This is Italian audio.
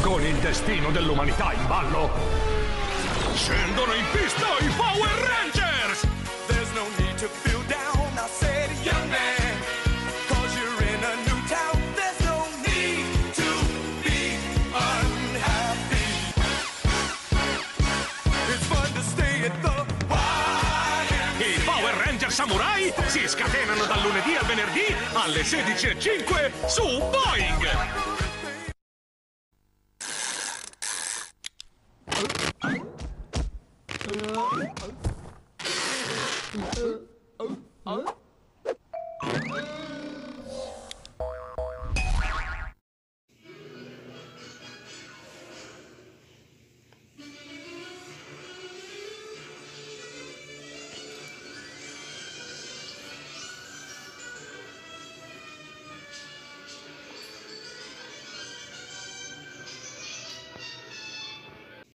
Con il destino dell'umanità in ballo, scendono in pista i Power Rangers! There's no need to feel down, I said, young man, 'cause you're in a new town. There's no need to be unhappy. It's fun to stay at the I Power Ranger Samurai si scatenano dal lunedì al venerdì alle 16:05 su Boing!